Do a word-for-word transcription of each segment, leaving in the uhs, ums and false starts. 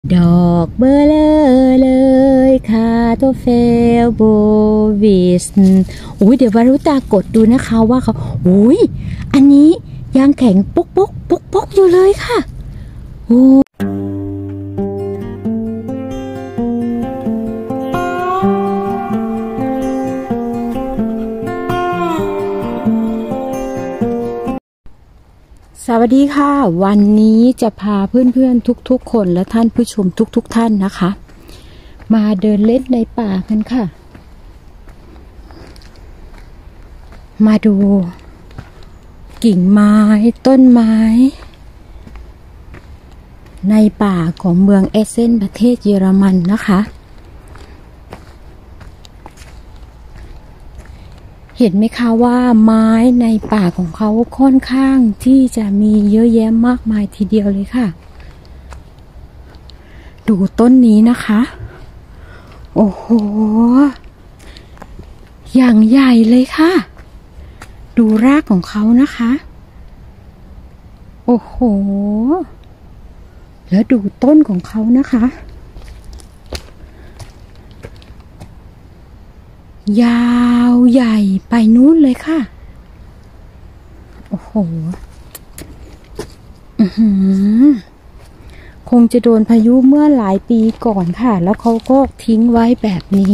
ดอกเบอเลอเลยคาโตเฟลโบวิสอุ้ยเดี๋ยววารุตากดดูนะคะว่าเขาอุ้ยอันนี้ยังแข็งปุ๊กปุ๊กปุ๊กปุ๊กอยู่เลยค่ะโอ้สวัสดีค่ะวันนี้จะพาเพื่อนๆทุกๆคนและท่านผู้ชมทุกๆท่านนะคะมาเดินเล่นในป่ากันค่ะมาดูกิ่งไม้ต้นไม้ในป่าของเมืองเอสเซนประเทศเยอรมันนะคะเห็นไหมคะว่าไม้ในป่าของเขาค่อนข้างที่จะมีเยอะแยะมากมายทีเดียวเลยค่ะดูต้นนี้นะคะโอ้โหอย่างใหญ่เลยค่ะดูรากของเขานะคะโอ้โหแล้วดูต้นของเขานะคะยาวใหญ่ไปนู้นเลยค่ะโอ้โหอื้อหือคงจะโดนพายุเมื่อหลายปีก่อนค่ะแล้วเขาก็ทิ้งไว้แบบนี้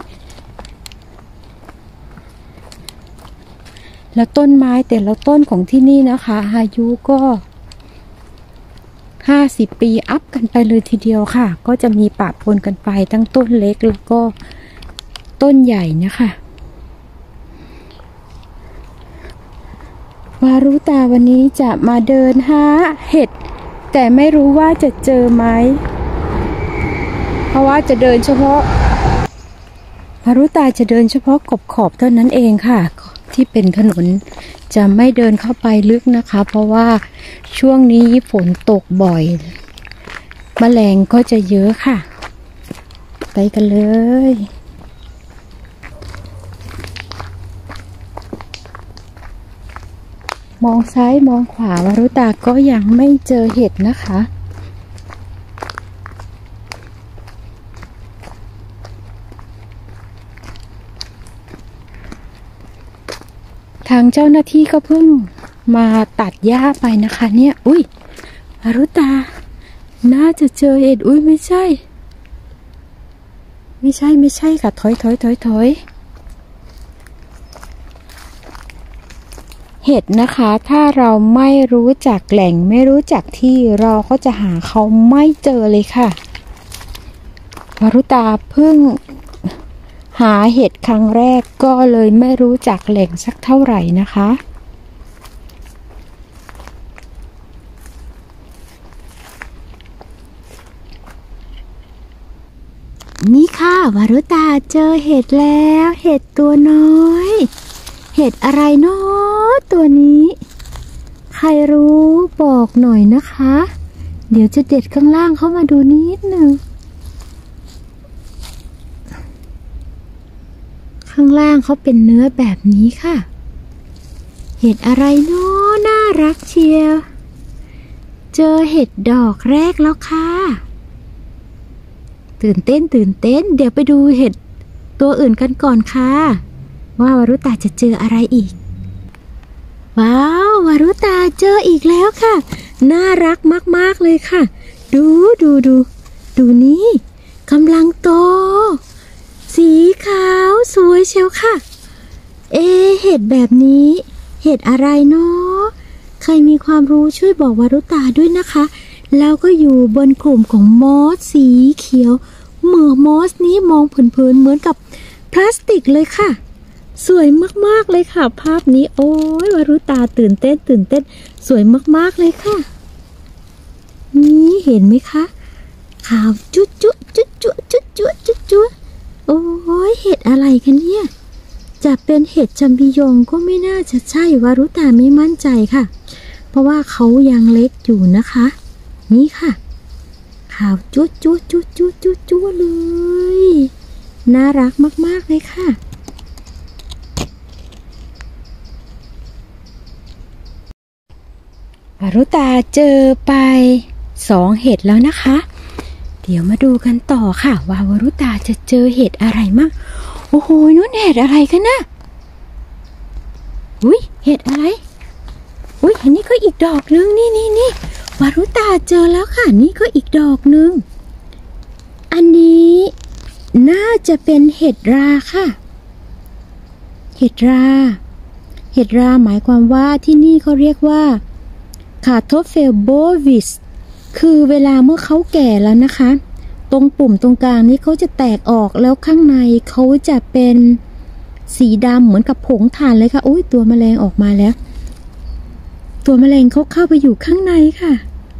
แล้วต้นไม้แต่ละต้นของที่นี่นะคะอายุก็ห้าสิบปีอัพกันไปเลยทีเดียวค่ะก็จะมีปะปนกันไปทั้งต้นเล็กแล้วก็ต้นใหญ่นะคะวารุตาวันนี้จะมาเดินหาเห็ดแต่ไม่รู้ว่าจะเจอไหมเพราะว่าจะเดินเฉพาะวารุตาจะเดินเฉพาะขอบขอบเท่านั้นเองค่ะที่เป็นถนนจะไม่เดินเข้าไปลึกนะคะเพราะว่าช่วงนี้ฝนตกบ่อยแมลงก็จะเยอะค่ะไปกันเลยมองซ้ายมองขวาวารุตาก็ยังไม่เจอเห็ดนะคะทางเจ้าหน้าที่ก็เพิ่งมาตัดหญ้าไปนะคะเนี่ยอุ้ยวารุตาน่าจะเจอเห็ดอุ้ยไม่ใช่ไม่ใช่ไม่ใช่ค่ะถอยถอยถอยถอยเห็ดนะคะถ้าเราไม่รู้จักแหล่งไม่รู้จักที่เราก็จะหาเขาไม่เจอเลยค่ะวารุตาเพิ่งหาเห็ดครั้งแรกก็เลยไม่รู้จักแหล่งสักเท่าไหร่นะคะนี่ค่ะวารุตาเจอเห็ดแล้วเห็ดตัวน้อยเห็ดอะไรเนาะตัวนี้ใครรู้บอกหน่อยนะคะเดี๋ยวจะเด็ดข้างล่างเข้ามาดูนิดหนึ่งข้างล่างเขาเป็นเนื้อแบบนี้ค่ะเห็ดอะไรเนาะน่ารักเชียวเจอเห็ดดอกแรกแล้วค่ะตื่นเต้นตื่นเต้นเดี๋ยวไปดูเห็ดตัวอื่นกันก่อนค่ะว่าวารุตาจะเจออะไรอีกว้าววารุตาเจออีกแล้วค่ะน่ารักมากๆเลยค่ะดูดูดูดูนี่กำลังโตสีขาวสวยเชียวค่ะเอเห็ดแบบนี้เห็ดอะไรเนาะใครมีความรู้ช่วยบอกวารุตาด้วยนะคะแล้วก็อยู่บนกลุ่มของมอสสีเขียวเหมือนมอสนี้มองเผินๆเหมือนกับพลาสติกเลยค่ะสวยมากๆเลยค่ะภาพนี้โอ้ยวารุตาตื่นเต้นตื่นเต้นสวยมากๆเลยค่ะนี่เห็นไหมคะขาวจุ๊จุ๊จุ๊จุ๊จุ๊จุ๊จุ๊จุ๊โอ้ยเห็ดอะไรกันเนี่ยจะเป็นเห็ดจัมปิยองก็ไม่น่าจะใช่วารุตาไม่มั่นใจค่ะเพราะว่าเขายังเล็กอยู่นะคะนี่ค่ะขาวจุ๊จุ๊จุ๊จุ๊จุ๊จุ๊เลยน่ารักมากๆเลยค่ะวารุตาเจอไปสองเห็ดแล้วนะคะเดี๋ยวมาดูกันต่อค่ะว่าวรุตาจะเจอเห็ดอะไรมั่งโอ้โหนู้นเห็ดอะไรกันนะอุ้ยเห็ดอะไรอุ้ยอันนี้ก็อีกดอกนึงนี่นี่นี่วรุตาเจอแล้วค่ะนี่ก็อีกดอกนึงอันนี้น่าจะเป็นเห็ดราค่ะเห็ดราเห็ดราหมายความว่าที่นี่เขาเรียกว่าคาโทเฟลโบวิสคือเวลาเมื่อเขาแก่แล้วนะคะตรงปุ่มตรงกลางนี้เขาจะแตกออกแล้วข้างในเขาจะเป็นสีดำเหมือนกับผงถ่านเลยค่ะอุ้ยตัวแมลงออกมาแล้วตัวแมลงเขาเข้าไปอยู่ข้างในค่ะ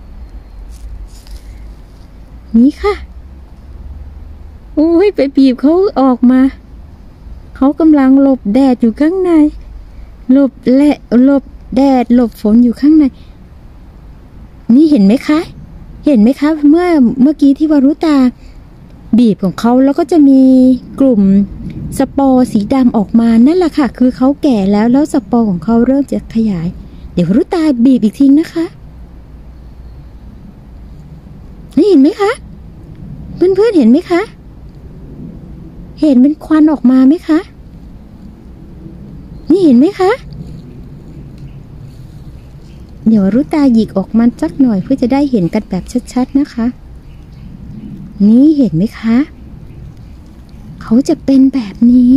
นี่ค่ะโอ้ยไปบีบเขาออกมาเขากำลังหลบแดดอยู่ข้างในหลบแหละหลบแดดหลบฝนอยู่ข้างในนี่เห็นไหมคะเห็นไหมคะเมื่อเมื่อกี้ที่วรุตาบีบของเขาแล้วก็จะมีกลุ่มสปอร์สีดำออกมานั่นแหละค่ะคือเขาแก่แล้วแล้วสปอร์ของเขาเริ่มจะขยายเดี๋ยววรุตาบีบอีกทีนะคะนี่เห็นไหมคะเพื่อนๆเห็นไหมคะเห็นเป็นควันออกมาไหมคะนี่เห็นไหมคะเดี๋ยวรุตาหยิกออกมาสักหน่อยเพื่อจะได้เห็นกันแบบชัดๆนะคะนี่เห็นไหมคะเขาจะเป็นแบบนี้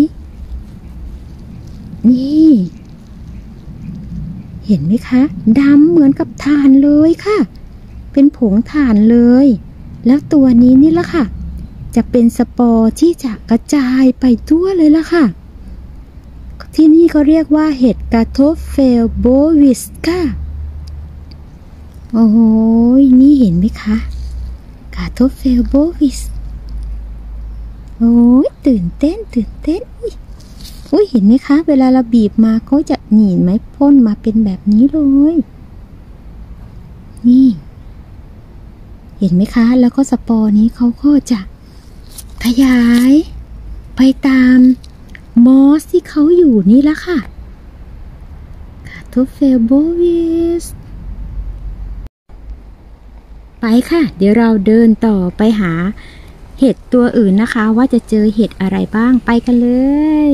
นี่เห็นไหมคะดำเหมือนกับถ่านเลยค่ะเป็นผงถ่านเลยแล้วตัวนี้นี่ละค่ะจะเป็นสปอร์ที่จะกระจายไปทั่วเลยละค่ะที่นี่เขาเรียกว่าเห็ดกาโทเฟลโบวิสค่ะโอ้โหนี่เห็นไหมคะกาโทเฟลโบวิสโอ้ยตื่นเต้นตื่นเต้นอุ้ยอุ้ยเห็นไหมคะเวลาเราบีบมาเขาจะหนีไหมพ่นมาเป็นแบบนี้เลยนี่เห็นไหมคะแล้วก็สปอร์นี้เขาก็จะขยายไปตามมอสที่เขาอยู่นี่ละค่ะคาโทเฟลโบวิสไปค่ะเดี๋ยวเราเดินต่อไปหาเห็ดตัวอื่นนะคะว่าจะเจอเห็ดอะไรบ้างไปกันเลย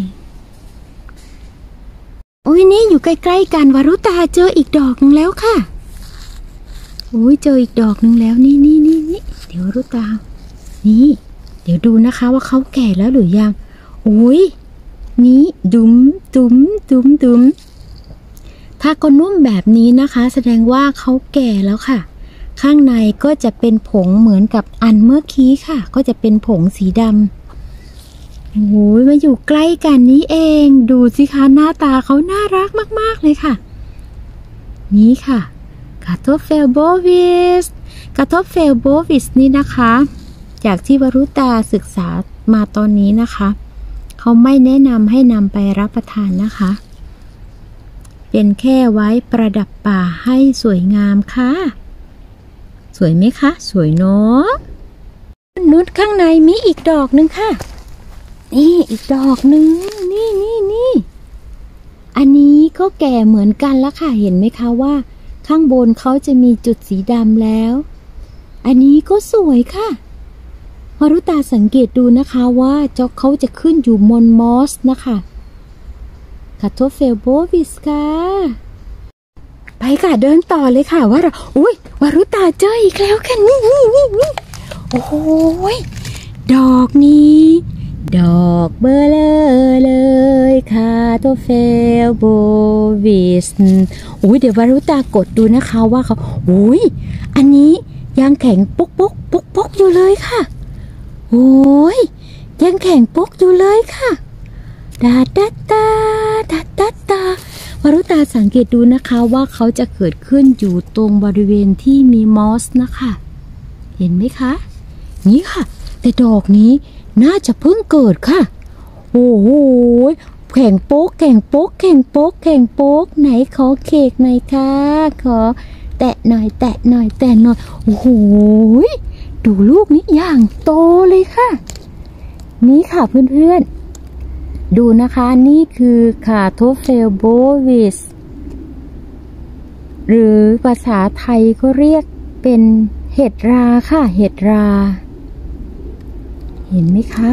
โอ้ยนี่อยู่ใกล้ๆกันวรุตาเจออีกดอกนึงแล้วค่ะโอ้ยเจออีกดอกนึงแล้วนี่นี่นี่นี่เดี๋ยววรุตานี่เดี๋ยวดูนะคะว่าเขาแก่แล้วหรือยังโอ้ยนี้ดุ้มดุ้มดุ้มดุ้มถ้าก็นุ่มแบบนี้นะคะแสดงว่าเขาแก่แล้วค่ะข้างในก็จะเป็นผงเหมือนกับอันเมื่อกี้ค่ะก็จะเป็นผงสีดำโอ้ยมาอยู่ใกล้กันนี้เองดูสิคะหน้าตาเขาน่ารักมากๆเลยค่ะนี่ค่ะกาโทเฟลโบวิสกาโทเฟลโบวิสนี่นะคะจากที่วรุตาศึกษามาตอนนี้นะคะเขาไม่แนะนำให้นำไปรับประทานนะคะเป็นแค่ไว้ประดับป่าให้สวยงามค่ะสวยไหมคะสวยเนาะนุชข้างในมีอีกดอกหนึ่งค่ะนี่อีกดอกหนึ่งนี่นี่นี่อันนี้ก็แก่เหมือนกันแล้วค่ะเห็นไหมคะว่าข้างบนเขาจะมีจุดสีดำแล้วอันนี้ก็สวยค่ะวรุตาสังเกตดูนะคะว่าเจ้าเขาจะขึ้นอยู่บนมอสนะคะคาโทเฟลโบวิสค่ะไปค่ะเดินต่อเลยค่ะว่าเราอุ้ยวรุตาเจออีกแล้วค่ะนี่นี่นี่นี่โอ้โหดอกนี้ดอกเบอร์เลยเลยคาโทเฟลโบวิสอุ้ยเดี๋ยววรุตากดดูนะคะว่าเขาอุ้ยอันนี้ยังแข็งปุ๊กปุ๊กปุ๊กปุ๊กอยู่เลยค่ะโอ้ยยังแข็งปุ๊กอยู่เลยค่ะดาดาตาดาดาตาวรุตาสังเกตดูนะคะว่าเขาจะเกิดขึ้นอยู่ตรงบริเวณที่มีมอสนะคะเห็นไหมคะนี่ค่ะแต่ดอกนี้น่าจะเพิ่งเกิดค่ะโอ้โหแข็งโป๊กแข็งโป๊กแข็งโป๊กแข็งโป๊กไหนขอเค้กหน่อยค่ะขอแตะหน่อยแตะหน่อยแตะหน่อยโอ้โหดูลูกนี้อย่างโตเลยค่ะนี่ค่ะเพื่อนๆดูนะคะนี่คือคาโทเฟลโบวิสหรือภาษาไทยก็เรียกเป็นเห็ดราค่ะเห็ดราเห็นไหมคะ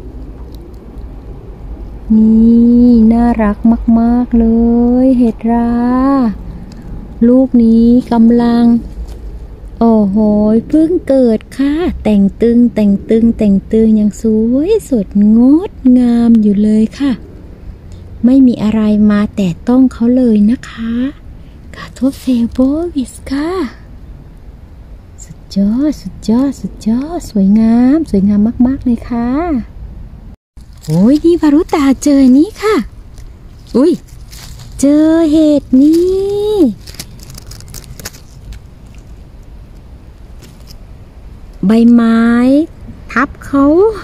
นี่น่ารักมากๆเลยเห็ดราลูกนี้กำลังโอ้โหเพิ่งเกิดค่ะแต่งตึงแต่งตึงแต่งตึงยังสวยสดงดงามอยู่เลยค่ะไม่มีอะไรมาแตะต้องเขาเลยนะคะกาโทเฟโบวิสค่ะสุดยอดสุดยอดสุดยอดสวยงามสวยงามมากๆเลยค่ะโอ้ยนี่วารุตาเจอนี้ค่ะอุ้ยเจอเห็ดนี้ใบไม้ทับเขา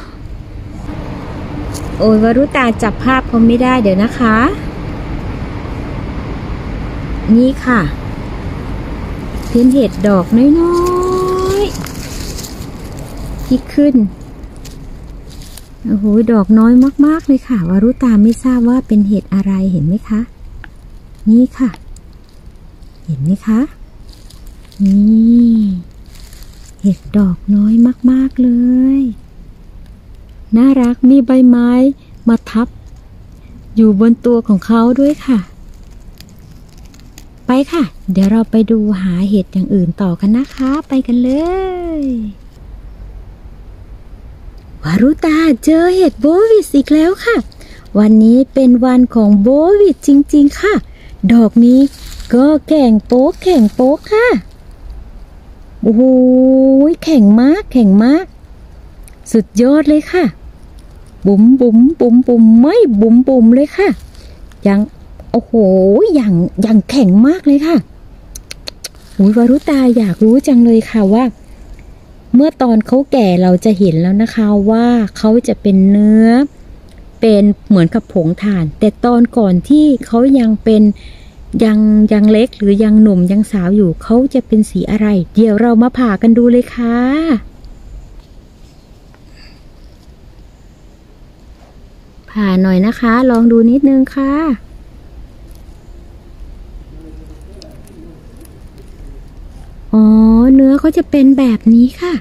โอ้ยวารุตาจับภาพเขาไม่ได้เดี๋ยวนะคะนี่ค่ะเป็นเห็ดดอกน้อยๆที่ขึ้นโอ้โหดอกน้อยมากๆเลยค่ะวารุตาไม่ทราบว่าเป็นเห็ดอะไรเห็นไหมคะนี่ค่ะเห็นไหมคะนี่เห็ดดอกน้อยมากๆเลยน่ารักมีใบไม้มาทับอยู่บนตัวของเขาด้วยค่ะไปค่ะเดี๋ยวเราไปดูหาเห็ดอย่างอื่นต่อกันนะคะไปกันเลยวารุตาเจอเห็ดโบวิสอีกแล้วค่ะวันนี้เป็นวันของโบวิสจริงๆค่ะดอกนี้ก็แข็งโป๊กแข็งโป๊กค่ะโอ้โหแข็งมากแข็งมากสุดยอดเลยค่ะบุ๋มบุ๋มบุ๋มบุ๋มไม่บุ๋มบุ๋มเลยค่ะยังโอ้โหอย่างอย่างแข็งมากเลยค่ะอุ้ยวารุตาอยากรู้จังเลยค่ะว่าเมื่อตอนเขาแก่เราจะเห็นแล้วนะคะว่าเขาจะเป็นเนื้อเป็นเหมือนกับผงถ่านแต่ตอนก่อนที่เขายังเป็นยังยังเล็กหรือยังหนุ่มยังสาวอยู่เขาจะเป็นสีอะไรเดี๋ยวเรามาผ่ากันดูเลยค่ะผ่าหน่อยนะคะลองดูนิดนึงค่ะอ๋อเนื้อเขาจะเป็นแบบนี้ค่ะ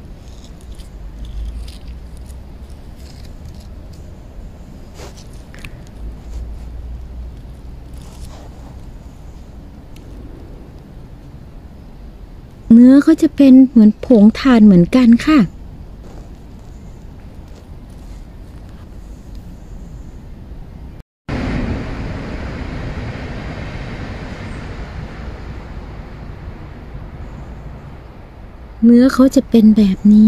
เนื้อเขาจะเป็นเหมือนผงถ่านเหมือนกันค่ะเนื้อเขาจะเป็นแบบนี้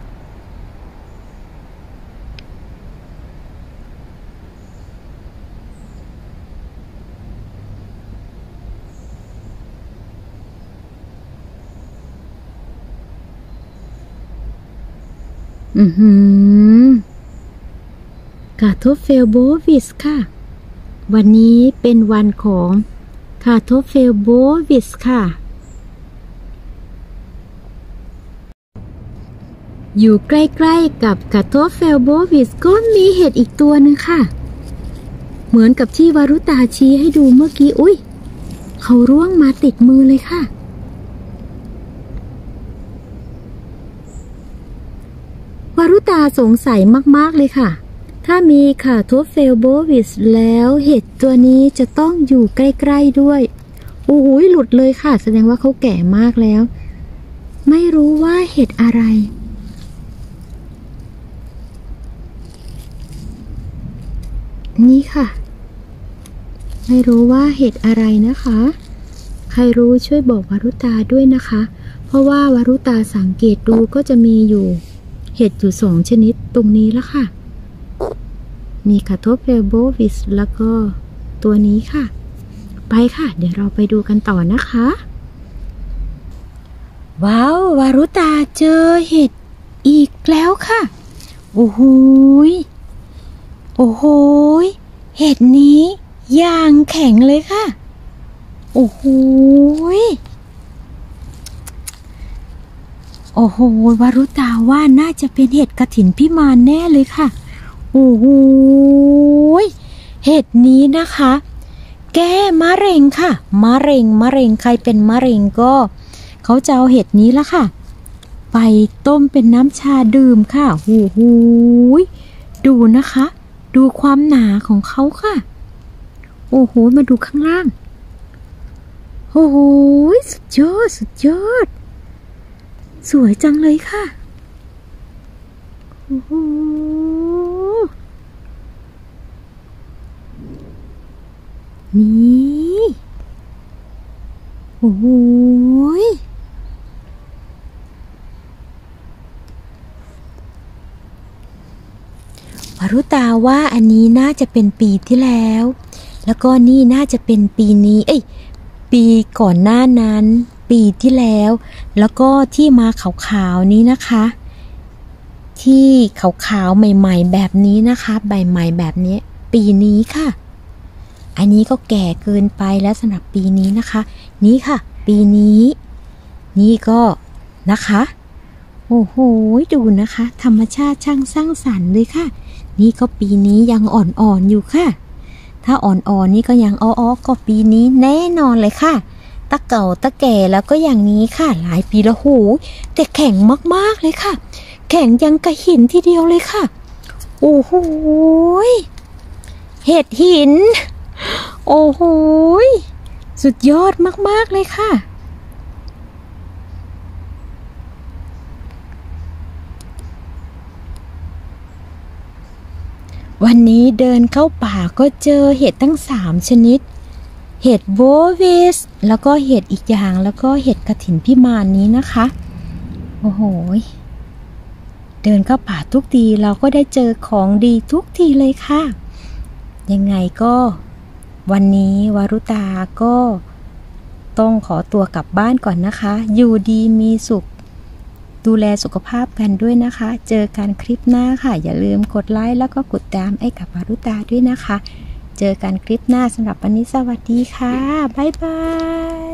อือหือกาโทเฟลโบวิสค่ะวันนี้เป็นวันของคาโทเฟลโบวิสค่ะอยู่ใกล้ๆกับคาโทเฟลโบวิสก็มีเห็ดอีกตัวหนึ่งค่ะเหมือนกับที่วารุตาชี้ให้ดูเมื่อกี้อุ้ยเขาร่วงมาติดมือเลยค่ะวารุตาสงสัยมากๆเลยค่ะถ้ามีคาโทเฟลโบวิสแล้วเห็ดตัวนี้จะต้องอยู่ใกล้ๆด้วยโอ้โหหลุดเลยค่ะแสดงว่าเขาแก่มากแล้วไม่รู้ว่าเห็ดอะไรนี่ค่ะไม่รู้ว่าเห็ดอะไรนะคะใครรู้ช่วยบอกวารุตาด้วยนะคะเพราะว่าวารุตาสังเกตดูก็จะมีอยู่เห็ดอยู่สองชนิดตรงนี้แล้วค่ะมีคาโทเฟลโบวิสแล้วก็ตัวนี้ค่ะไปค่ะเดี๋ยวเราไปดูกันต่อนะคะว้าววารุตาเจอเห็ดอีกแล้วค่ะโอ้โหโอ้โหเห็ดนี้อย่างแข็งเลยค่ะโอ้โหโอ้โหวารุตาว่าน่าจะเป็นเห็ดกฐินพิมานแน่เลยค่ะโอ้โหเห็ดนี้นะคะแก้มะเร็งค่ะมะเร็งมะเร็งใครเป็นมะเร็งก็เขาจะเอาเห็ดนี้ละค่ะไปต้มเป็นน้ำชาดื่มค่ะโอ้โหดูนะคะดูความหนาของเขาค่ะโอ้โหมาดูข้างล่างโอ้โหสุดยอดสุดยอดสวยจังเลยค่ะโอ้โหนี่โอ้โหวรุตาว่าอันนี้น่าจะเป็นปีที่แล้วแล้วก็นี่น่าจะเป็นปีนี้เอ้ยปีก่อนหน้านั้นปีที่แล้วแล้วก็ที่มาขาวๆนี้นะคะที่ขาวๆใหม่ๆแบบนี้นะคะใบใหม่แบบนี้ปีนี้ค่ะอันนี้ก็แก่เกินไปแล้วสำหรับปีนี้นะคะนี่ค่ะปีนี้นี่ก็นะคะโอ้โหดูนะคะธรรมชาติช่างสร้างสรรค์เลยค่ะนี่ก็ปีนี้ยังอ่อนๆอยู่ค่ะถ้าอ่อนๆนี่ก็ยังอ้อๆก็ปีนี้แน่นอนเลยค่ะตะเก่าตะแก่แล้วก็อย่างนี้ค่ะหลายปีแล้วโหแต่แข็งมากๆเลยค่ะแข็งยังกระหินทีเดียวเลยค่ะโอ้โหเห็ดหินโอ้โหสุดยอดมากๆเลยค่ะวันนี้เดินเข้าป่าก็เจอเห็ดตั้งสามชนิดเห็ดโบวิสแล้วก็เห็ดอีกอย่างแล้วก็เห็ดกฐินพิมานนี้นะคะโอ้โหเดินเข้าป่าทุกทีเราก็ได้เจอของดีทุกทีเลยค่ะยังไงก็วันนี้วรุตาก็ต้องขอตัวกลับบ้านก่อนนะคะอยู่ดีมีสุขดูแลสุขภาพกันด้วยนะคะเจอกันคลิปหน้าค่ะอย่าลืมกดไลค์แล้วก็กดตามให้กับวรุตาด้วยนะคะเจอกันคลิปหน้าสำหรับวันนี้สวัสดีค่ะบ๊ายบาย